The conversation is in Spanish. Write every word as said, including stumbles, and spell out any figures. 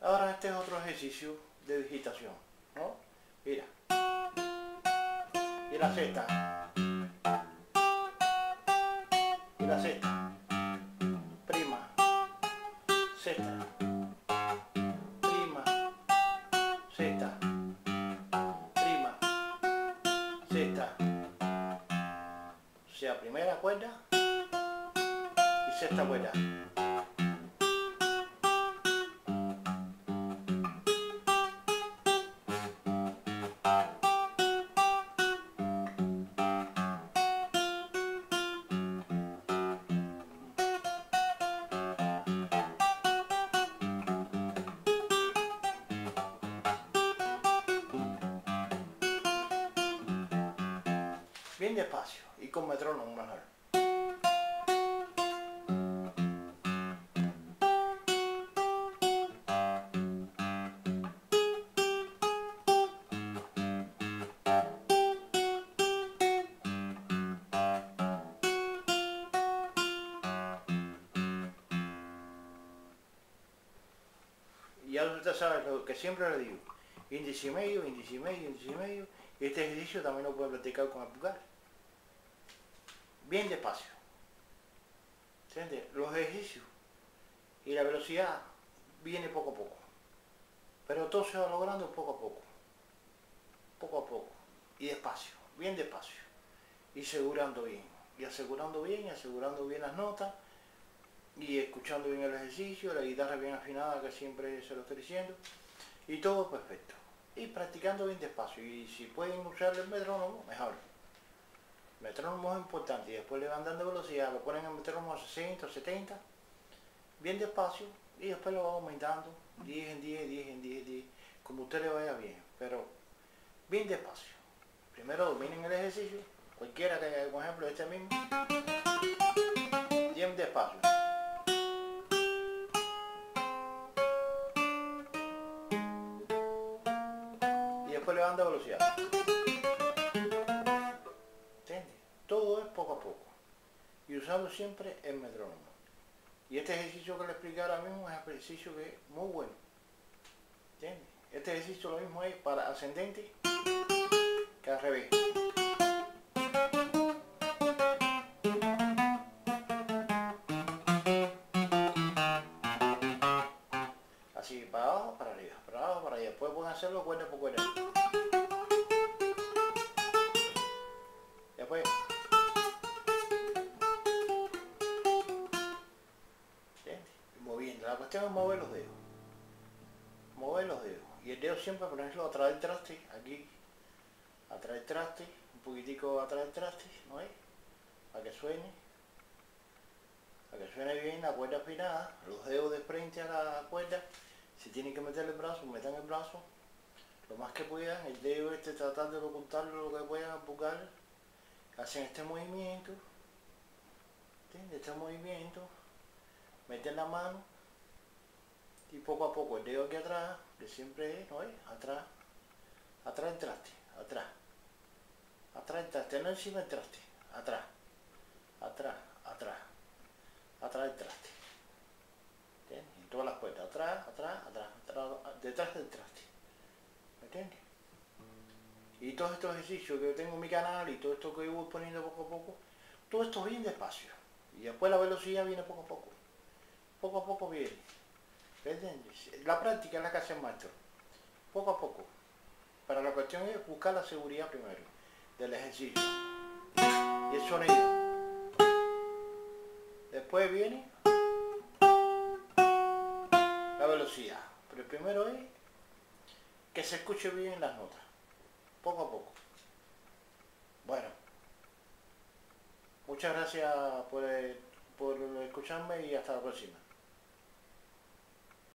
Ahora este es otro ejercicio de digitación, ¿no? Mira. Y la sexta. Y la sexta. Prima. Sexta. Prima. Sexta. Prima. Sexta. O sea, primera cuerda y sexta cuerda. Bien despacio y con metrónomo mejor. Y ya usted sabe lo que siempre le digo, índice y medio, índice y medio, índice y medio, y este ejercicio también lo puede practicar con el pulgar. Bien despacio. ¿Entiende? Los ejercicios y la velocidad viene poco a poco, pero todo se va logrando poco a poco, poco a poco, y despacio, bien despacio, y asegurando bien, y asegurando bien, y asegurando bien las notas, y escuchando bien el ejercicio, la guitarra bien afinada, que siempre se lo estoy diciendo, y todo perfecto, y practicando bien despacio, y si pueden usar el metrónomo, mejor. El metrónomo es importante, y después le van dando velocidad, lo ponen en el metrónomo a sesenta, setenta, bien despacio, y después lo van aumentando, diez en diez, diez en diez, diez, como a usted le vaya bien, pero bien despacio. Primero dominen el ejercicio, cualquiera que haya, por ejemplo, este mismo, bien despacio. Y después le van dando velocidad. ¿Entiendes? Todo es poco a poco. Y usando siempre el metrónomo. Y este ejercicio que le expliqué ahora mismo es un ejercicio que es muy bueno. ¿Entiendes? Este ejercicio lo mismo es para ascendente que al revés. Así, para abajo, para arriba, para abajo, para arriba. Después pueden hacerlo cuerda por cuerda. Después. ¿Entiendes? Moviendo. La cuestión es mover los dedos. Mover los dedos. Y el dedo siempre ponerlo atrás del traste, aquí, atrás del traste, un poquitico atrás del traste, ¿no es? Para que suene. Para que suene bien la cuerda afinada, los dedos de frente a la cuerda. Si tienen que meter el brazo, metan el brazo lo más que puedan, el dedo este tratar de ocultarlo lo que puedan al pulgar. Hacen este movimiento, ¿entiendes? Este movimiento, meten la mano y poco a poco el dedo aquí atrás, que siempre es, ¿no es? Atrás, atrás del traste, atrás, atrás del traste, no encima del traste, atrás, atrás, atrás, atrás del traste. ¿Entiendes? En todas las cuerdas, atrás, atrás, atrás, atrás, detrás del traste. ¿Me entiendes? Y todos estos ejercicios que yo tengo en mi canal y todo esto que yo voy poniendo poco a poco, todo esto bien despacio. Y después la velocidad viene poco a poco. Poco a poco viene. ¿Me entiendes? La práctica es la que hace el maestro. Poco a poco. Pero la cuestión es buscar la seguridad primero del ejercicio. Y el sonido. Después viene la velocidad. Pero primero es que se escuche bien las notas. Poco a poco. Bueno. Muchas gracias por, por escucharme y hasta la próxima.